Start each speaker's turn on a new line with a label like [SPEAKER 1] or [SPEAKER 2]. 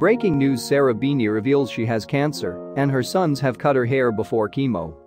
[SPEAKER 1] Breaking news: Sarah Beeny reveals she has cancer and her sons have cut her hair before chemo.